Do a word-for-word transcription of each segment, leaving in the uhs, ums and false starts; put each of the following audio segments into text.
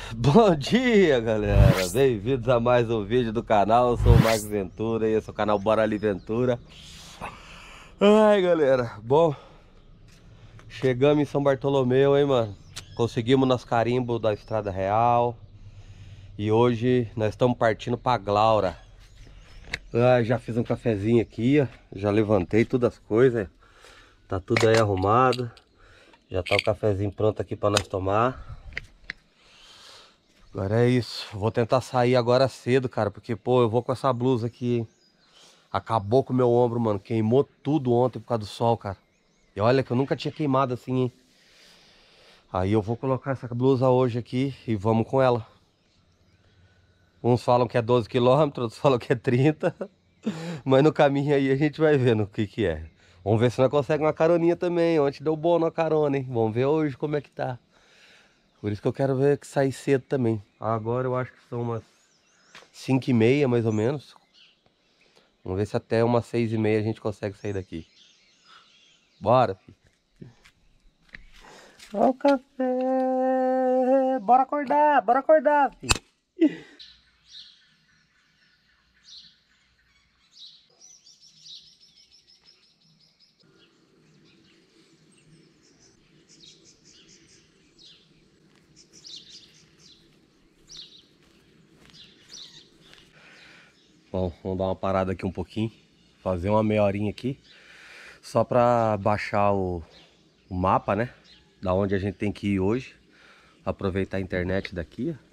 Bom dia, galera! Bem-vindos a mais um vídeo do canal. Eu sou o Marcos Ventura e esse é o canal Bora Ali Ventura. Ai, galera, bom, chegamos em São Bartolomeu, hein, mano? Conseguimos nosso carimbo da Estrada Real e hoje nós estamos partindo pra Glaura. Ah, já fiz um cafezinho aqui, ó. Já levantei todas as coisas. Tá tudo aí arrumado. Já tá o cafezinho pronto aqui pra nós tomar. Agora é isso. Vou tentar sair agora cedo, cara. Porque, pô, eu vou com essa blusa aqui, hein? Acabou com o meu ombro, mano. Queimou tudo ontem por causa do sol, cara. E olha que eu nunca tinha queimado assim, hein? Aí eu vou colocar essa blusa hoje aqui e vamos com ela. Uns falam que é doze quilômetros, outros falam que é trinta. Mas no caminho aí a gente vai vendo o que que é. Vamos ver se nós conseguimos uma caroninha também. Ontem deu bom na carona, hein? Vamos ver hoje como é que tá. Por isso que eu quero ver que sair cedo também. Agora eu acho que são umas cinco e meia mais ou menos. Vamos ver se até umas seis e meia a gente consegue sair daqui. Bora, filho. Ó o café. Bora acordar, bora acordar, filho. Bom, vamos dar uma parada aqui um pouquinho. Fazer uma meia horinha aqui. Só pra baixar o, o mapa, né? Da onde a gente tem que ir hoje. Aproveitar a internet daqui, ó.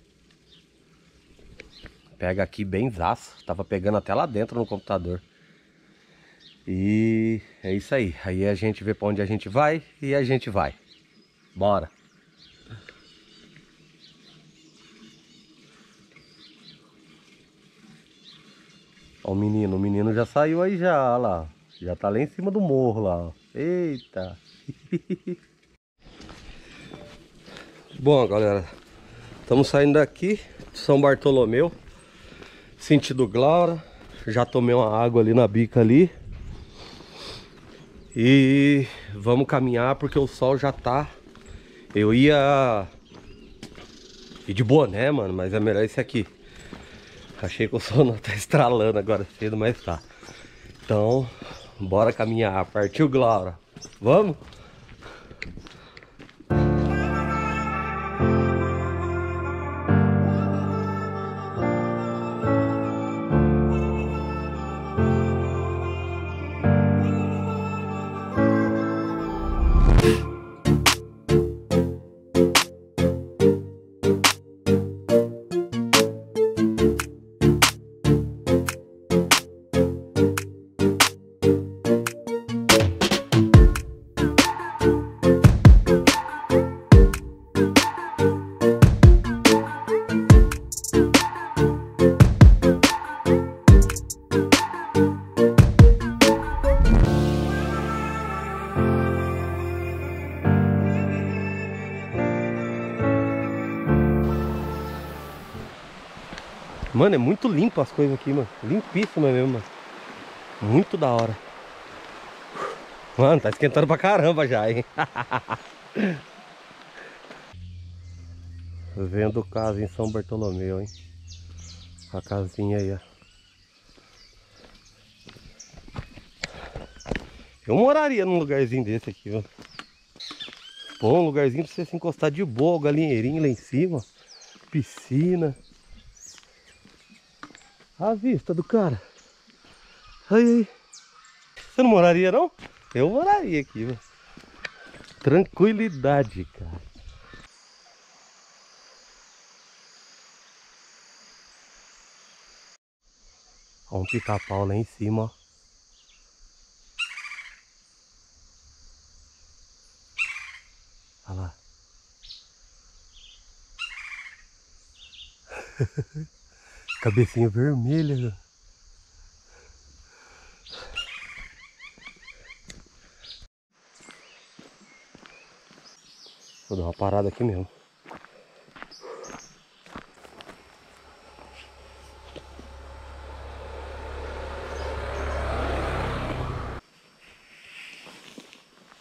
Pega aqui bem zaço. Tava pegando até lá dentro no computador. E é isso aí. Aí a gente vê pra onde a gente vai e a gente vai. Bora. Ó, o menino, o menino já saiu aí já, ó lá. Já tá lá em cima do morro lá, ó. Eita. Bom, galera, estamos saindo daqui de São Bartolomeu, sentido Glaura. Já tomei uma água ali na bica ali. E vamos caminhar porque o sol já tá. Eu ia ir de boné, mano, mas é melhor esse aqui. Achei que o sol não tá estralando agora cedo, mas tá. Então, bora caminhar. Partiu, Glaura. Vamos? Mano, é muito limpo as coisas aqui, mano. Limpíssima mesmo, mano. Muito da hora. Mano, tá esquentando pra caramba já, hein? Vendo casa em São Bartolomeu, hein? A casinha aí, ó. Eu moraria num lugarzinho desse aqui, ó. Bom, um lugarzinho pra você se encostar de boa, galinheirinho lá em cima. Piscina. A vista do cara. Aí, aí. Você não moraria, não? Eu moraria aqui, mano. Tranquilidade, cara. Ó, um pica-pau lá em cima, ó. Olha lá. Cabecinha vermelha, velho. Vou dar uma parada aqui mesmo.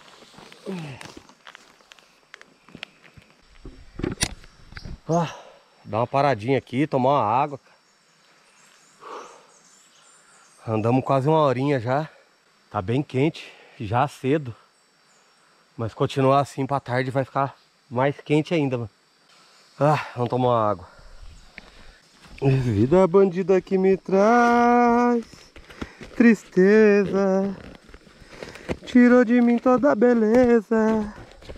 Ah, Dar uma paradinha aqui, tomar uma água. Andamos quase uma horinha já. Tá bem quente, já cedo. Mas continuar assim pra tarde vai ficar mais quente ainda, mano. Ah, vamos tomar uma água. Vida bandida que me traz tristeza, tirou de mim toda a beleza.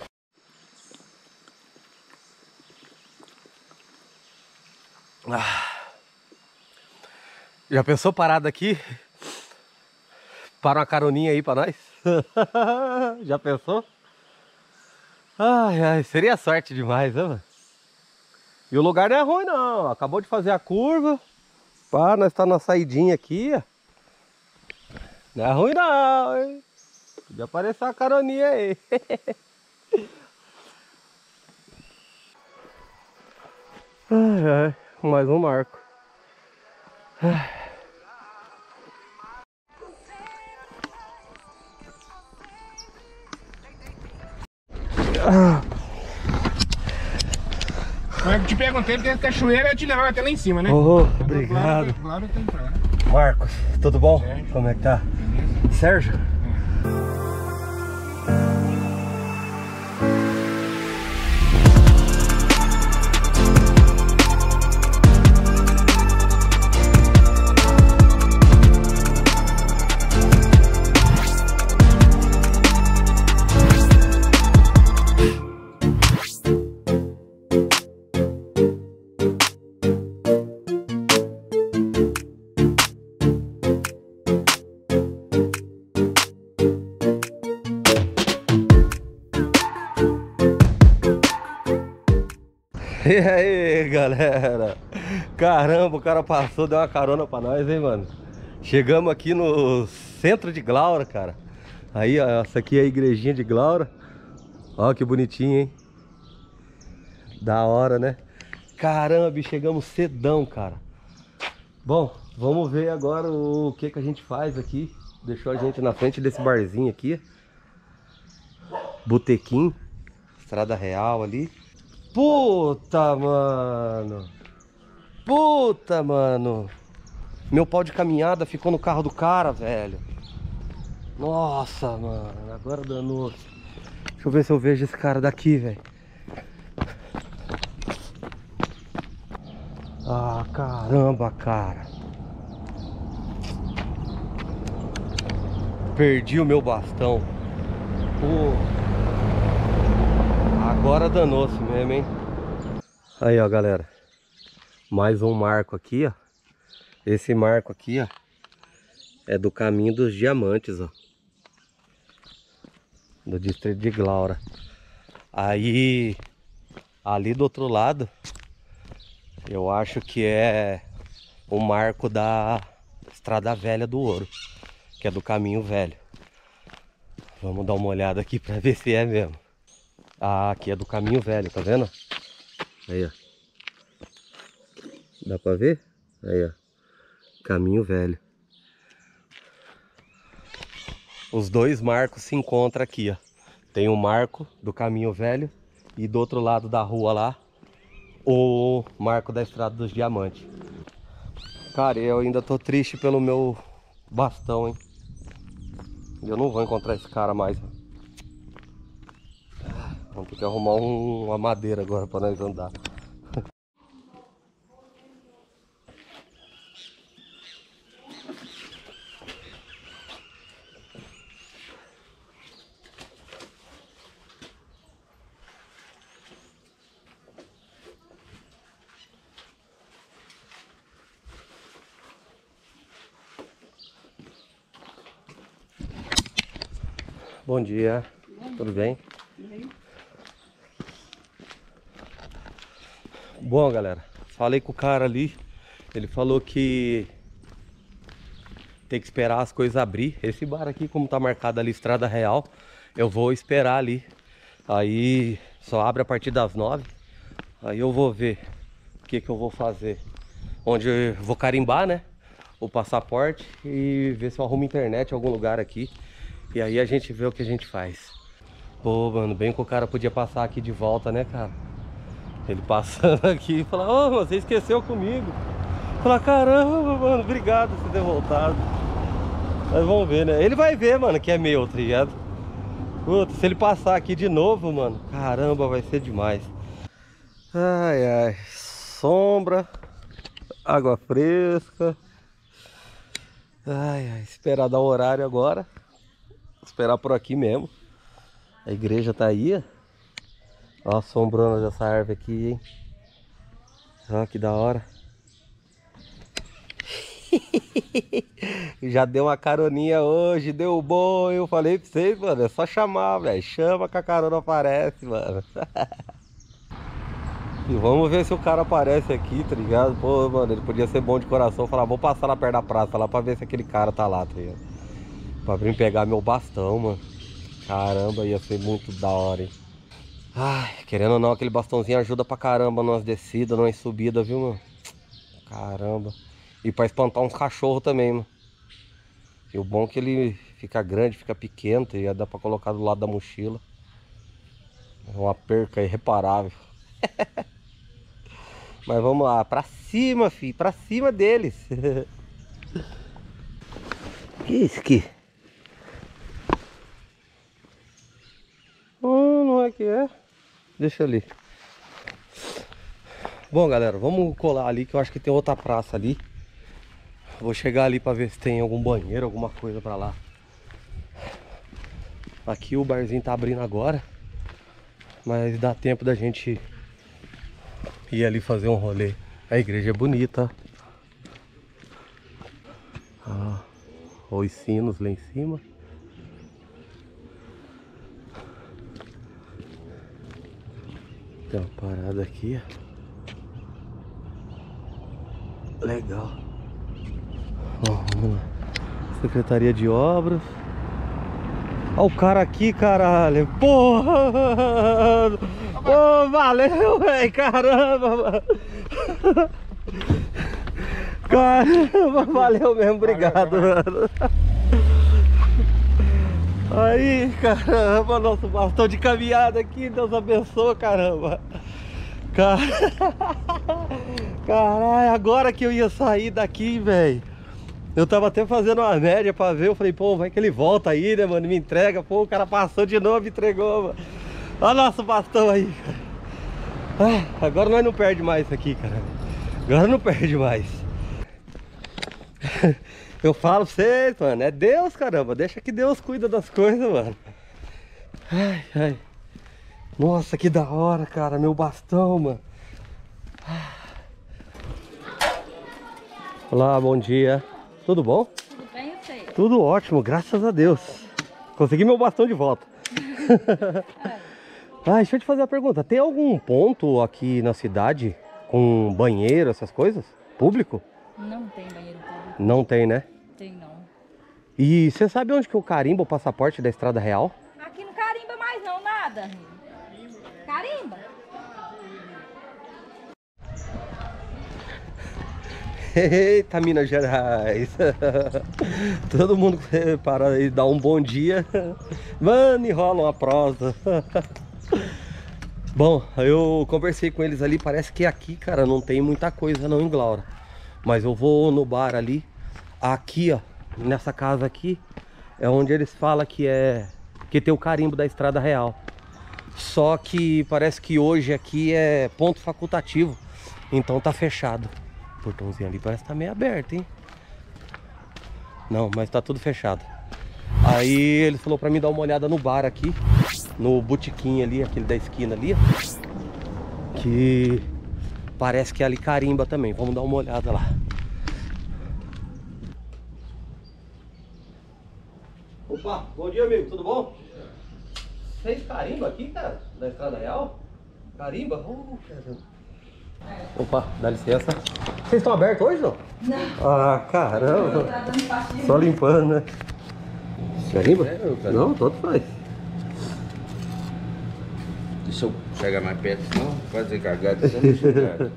Ah. Já pensou parada aqui? Para uma caroninha aí pra nós? Já pensou? Ai, ai, seria sorte demais, né, mano? E o lugar não é ruim não, acabou de fazer a curva. Pá, nós tá na saidinha aqui, ó. Não é ruim não, hein? Podia aparecer uma caroninha aí. Ai, ai, mais um marco. Ai. Ah. Eu te perguntei porque a cachoeira te levava até lá em cima, né? Oh, obrigado. Claro, tem pra... Marcos, tudo bom? Sérgio. Como é que tá? Beleza. Sérgio? E aí, galera? Caramba, o cara passou, deu uma carona pra nós, hein, mano? Chegamos aqui no centro de Glaura, cara. Aí, ó, essa aqui é a igrejinha de Glaura. Ó, que bonitinho, hein? Da hora, né? Caramba, bicho, chegamos cedão, cara. Bom, vamos ver agora o que que a gente faz aqui. Deixou a gente na frente desse barzinho aqui. Botequim, Estrada Real ali. Puta, mano. Puta, mano. Meu pau de caminhada ficou no carro do cara, velho. Nossa, mano. Agora danou. Deixa eu ver se eu vejo esse cara daqui, velho. Ah, caramba, cara. Perdi o meu bastão. Pô. Agora danou-se mesmo, hein? Aí, ó, galera. Mais um marco aqui, ó. Esse marco aqui, ó, é do Caminho dos Diamantes, ó. Do distrito de Glaura. Aí, ali do outro lado, eu acho que é o marco da Estrada Velha do Ouro, que é do Caminho Velho. Vamos dar uma olhada aqui pra ver se é mesmo. Ah, aqui é do Caminho Velho, tá vendo? Aí, ó. Dá pra ver? Aí, ó. Caminho Velho. Os dois marcos se encontram aqui, ó. Tem o marco do Caminho Velho e do outro lado da rua lá, o marco da Estrada dos Diamantes. Cara, eu ainda tô triste pelo meu bastão, hein? Eu não vou encontrar esse cara mais. Vamos ter que arrumar um, uma madeira agora para nós andar. Bom dia, tudo bem? Bom, galera, falei com o cara ali, ele falou que tem que esperar as coisas abrir. Esse bar aqui, como tá marcado ali Estrada Real, eu vou esperar ali. Aí só abre a partir das nove. Aí eu vou ver o que que eu vou fazer. Onde eu vou carimbar, né, o passaporte e ver se eu arrumo internet em algum lugar aqui. E aí a gente vê o que a gente faz. Pô, mano, bem que o cara podia passar aqui de volta, né, cara? Ele passando aqui e fala, ô, oh, você esqueceu comigo. Fala, caramba, mano, obrigado por ter voltado. Mas vamos ver, né? Ele vai ver, mano, que é meu, tá ligado? Puta, se ele passar aqui de novo, mano, caramba, vai ser demais. Ai, ai. Sombra. Água fresca. Ai, ai. Esperar dar o horário agora. Esperar por aqui mesmo. A igreja tá aí, ó. Ó a sombrona dessa árvore aqui, hein? Ó, que da hora. Já deu uma caroninha hoje, deu bom. Eu falei pra vocês, mano, é só chamar, velho. Chama que a carona aparece, mano. E vamos ver se o cara aparece aqui, tá ligado? Pô, mano, ele podia ser bom de coração. Falar, vou passar lá perto da praça lá pra ver se aquele cara tá lá, tá ligado? Pra vir pegar meu bastão, mano. Caramba, ia ser muito da hora, hein? Ai, querendo ou não, aquele bastãozinho ajuda pra caramba nas descidas, nas subidas, viu, mano? Caramba. E pra espantar uns cachorros também, mano. E o bom é que ele fica grande, fica pequeno, e dá pra colocar do lado da mochila. É uma perca irreparável. Mas vamos lá, pra cima, filho, pra cima deles. Que isso aqui? Oh, não é que é? Deixa ali. Bom, galera, vamos colar ali, que eu acho que tem outra praça ali. Vou chegar ali pra ver se tem algum banheiro, alguma coisa pra lá. Aqui o barzinho tá abrindo agora, mas dá tempo da gente ir ali fazer um rolê. A igreja é bonita. Ah, os sinos lá em cima. Tem uma parada aqui, ó. Legal. Ó, vamos lá. Secretaria de Obras. Ó o cara aqui, caralho. Porra! Ô, valeu, velho. Caramba, mano. Caramba, valeu mesmo. Obrigado, valeu, mano. Aí, caramba, nosso bastão de caminhada aqui. Deus abençoe, caramba. Car... Caralho, agora que eu ia sair daqui, velho. Eu tava até fazendo uma média pra ver. Eu falei, pô, vai que ele volta aí, né, mano? Me entrega. Pô, o cara passou de novo e entregou, mano. Olha o nosso bastão aí, cara. Ah, agora nós não perde mais isso aqui, cara. Agora não perde mais. Eu falo pra vocês, mano. É Deus, caramba. Deixa que Deus cuida das coisas, mano. Ai, ai. Nossa, que da hora, cara. Meu bastão, mano. Olá, bom dia. Tudo bom? Tudo bem, eu sei. Tudo ótimo, graças a Deus. Consegui meu bastão de volta. Ah, deixa eu te fazer uma pergunta. Tem algum ponto aqui na cidade com banheiro, essas coisas? Público? Não tem banheiro público. Não tem, né? Tem não. E você sabe onde que eu carimbo o passaporte da Estrada Real? Aqui não carimba mais não, nada. Carimba? Eita, Minas Gerais. Todo mundo para e dá um bom dia. Mano, e rola uma prosa. Bom, eu conversei com eles ali. Parece que aqui, cara, não tem muita coisa não em Glaura. Mas eu vou no bar ali. Aqui, ó, nessa casa aqui é onde eles falam que é que tem o carimbo da Estrada Real. Só que parece que hoje aqui é ponto facultativo. Então tá fechado. O portãozinho ali parece que tá meio aberto, hein? Não, mas tá tudo fechado. Aí ele falou pra mim dar uma olhada no bar aqui, no botequim ali, aquele da esquina ali, ó, que parece que é ali carimba também. Vamos dar uma olhada lá. Opa, bom dia, amigo, tudo bom? Fez carimba aqui, cara? Da Estrada Real? Carimba? Oh, caramba. Opa, dá licença. Vocês estão abertos hoje, não? Não. Ah, caramba. Só limpando, né? Carimba? É, não, todo faz. Deixa eu chegar mais perto, senão fazer cagada. Você não chegar.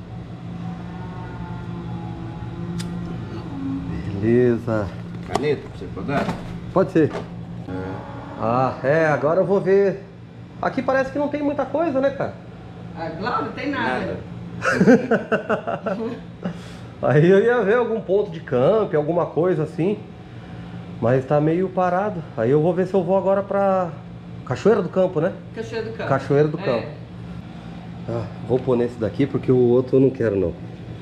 Beleza. Caneta pra você podar? Pode ser. É. Ah, é, agora eu vou ver. Aqui parece que não tem muita coisa, né, cara? Ah, claro, não tem nada. Nada. Aí eu ia ver algum ponto de campo, alguma coisa assim. Mas tá meio parado. Aí eu vou ver se eu vou agora pra Cachoeira do Campo, né? Cachoeira do Campo. Cachoeira do É. Campo. Ah, vou pôr nesse daqui porque o outro eu não quero não.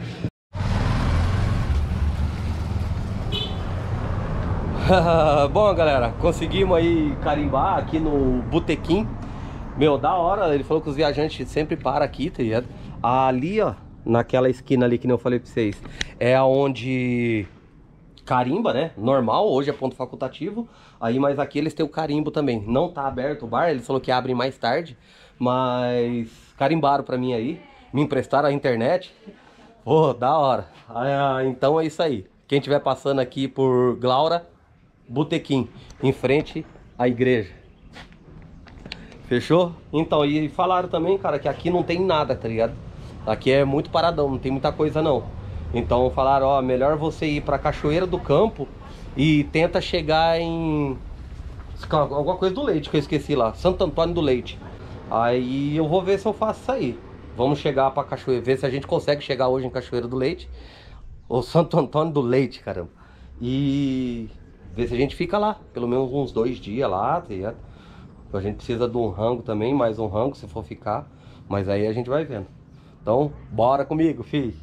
Bom, galera, conseguimos aí carimbar aqui no Botequim. Meu, da hora, ele falou que os viajantes sempre param aqui, tá ligado? Ali, ó, naquela esquina ali que nem eu falei pra vocês, é onde carimba, né? Normal, hoje é ponto facultativo. Aí, mas aqui eles têm o carimbo também. Não tá aberto o bar, ele falou que abre mais tarde, mas carimbaram pra mim aí, me emprestaram a internet. Pô, da hora. Ah, então é isso aí. Quem estiver passando aqui por Glaura, Botequim, em frente à igreja. Fechou? Então, e falaram também, cara, que aqui não tem nada, tá ligado? Aqui é muito paradão, não tem muita coisa não. Então falaram, ó, melhor você ir pra Cachoeira do Campo e tenta chegar em... alguma coisa do Leite, que eu esqueci lá, Santo Antônio do Leite. Aí eu vou ver se eu faço isso aí. Vamos chegar pra Cachoeira, ver se a gente consegue chegar hoje em Cachoeira do Leite. Ou Santo Antônio do Leite, caramba. E ver se a gente fica lá, pelo menos uns dois dias lá, tá ligado? A gente precisa de um rango também, mais um rango se for ficar. Mas aí a gente vai vendo. Então, bora comigo, filho.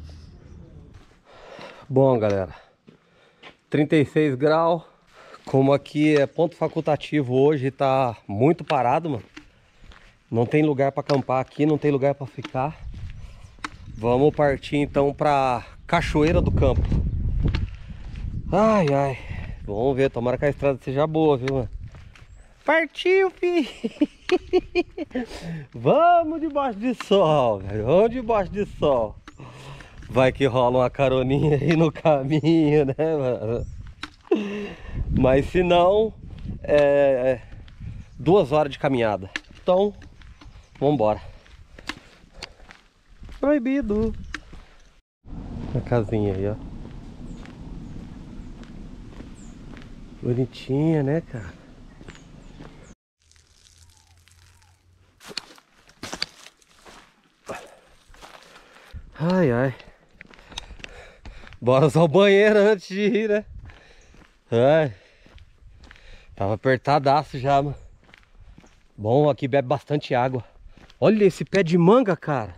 Bom, galera, trinta e seis graus. Como aqui é ponto facultativo hoje, tá muito parado, mano. Não tem lugar pra acampar aqui, não tem lugar pra ficar. Vamos partir então pra Cachoeira do Campo. Ai, ai. Vamos ver, tomara que a estrada seja boa, viu, mano? Partiu, filho! Vamos debaixo de sol, velho. Vamos debaixo de sol. Vai que rola uma caroninha aí no caminho, né, mano? Mas se não, é duas horas de caminhada. Então, vambora. Proibido. A casinha aí, ó. Bonitinha, né, cara? Ai, ai. Bora usar o banheiro antes de ir, né? Ai. Tava apertadaço já, mano. Bom, aqui bebe bastante água. Olha esse pé de manga, cara.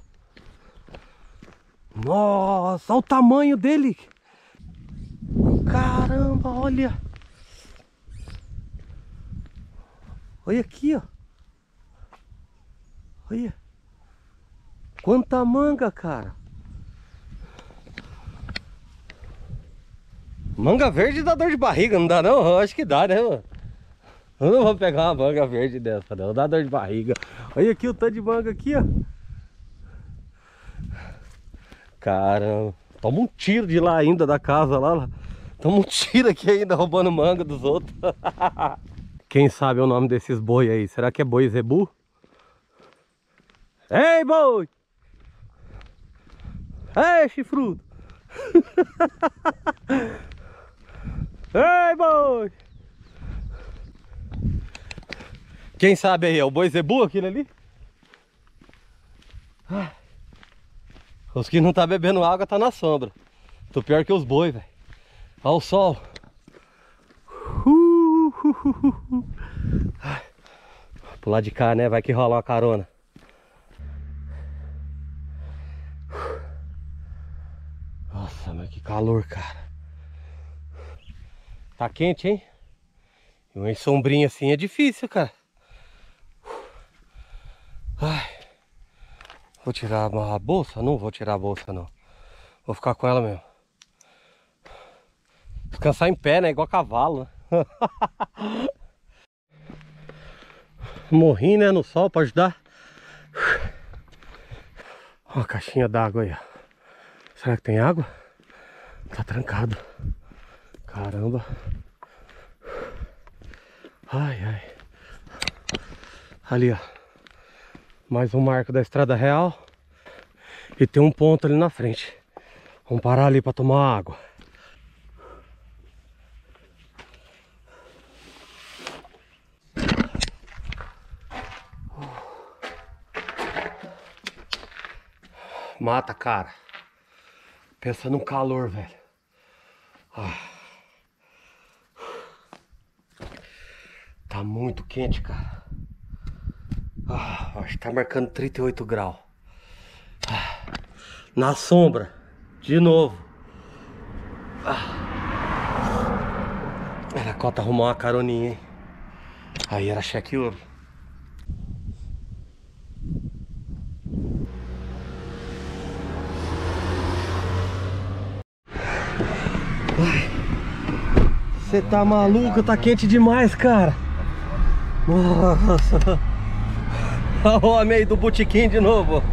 Nossa, olha o tamanho dele. Caramba, olha. Olha aqui, ó. Olha. Quanta manga, cara. Manga verde dá dor de barriga, não dá não? Eu acho que dá, né, mano? Eu não vou pegar uma manga verde dessa, não. Dá dor de barriga. Olha aqui o tanto de manga aqui, ó. Caramba. Toma um tiro de lá ainda, da casa lá. lá. Toma um tiro aqui ainda, roubando manga dos outros. Quem sabe o nome desses boi aí? Será que é boi zebu? Ei, boi! Ei, chifrudo! Ei, boi! Quem sabe aí, é o boi zebu aquele ali? Ah. Os que não tá bebendo água tá na sombra. Tô pior que os boi, velho. Olha o sol. Uh, uh, uh, uh. Pular de cá, né? Vai que rola uma carona. Nossa, mas que calor, cara. Tá quente, hein? E uma sombrinha assim é difícil, cara. Ai. Vou tirar a bolsa? Não vou tirar a bolsa, não. Vou ficar com ela mesmo. Descansar em pé, né? Igual cavalo, né? Morri, né? No sol pra ajudar. Ó, a caixinha d'água aí, ó. Será que tem água? Tá trancado. Caramba. Ai, ai. Ali, ó. Mais um marco da estrada real. E tem um ponto ali na frente. Vamos parar ali pra tomar água. Mata, cara. Pensa no calor, velho. Ah. Tá muito quente, cara. Ah, acho que tá marcando trinta e oito graus. Ah. Na sombra. De novo. Ah. Era cota arrumar uma caroninha, hein? Aí era cheque ouro. Você tá maluco? Tá quente demais, cara. Nossa. Olha o homem aí do botequim de novo.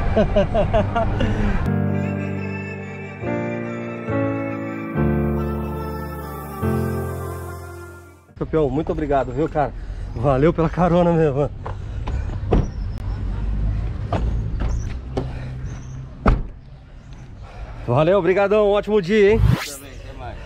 Campeão, muito obrigado, viu, cara? Valeu pela carona mesmo. Valeu, obrigadão, ótimo dia, hein? Também, até mais.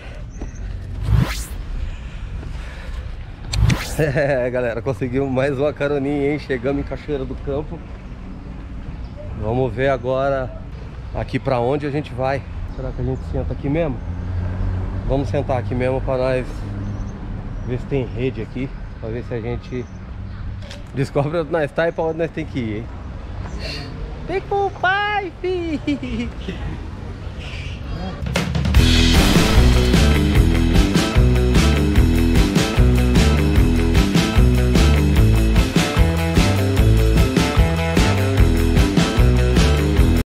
É, galera, conseguimos mais uma caroninha, hein? Chegamos em Cachoeira do Campo. Vamos ver agora aqui pra onde a gente vai. Será que a gente senta aqui mesmo? Vamos sentar aqui mesmo pra nós ver se tem rede aqui. Pra ver se a gente descobre onde nós tá e pra onde nós tem que ir, hein? Vem com o pai, filho!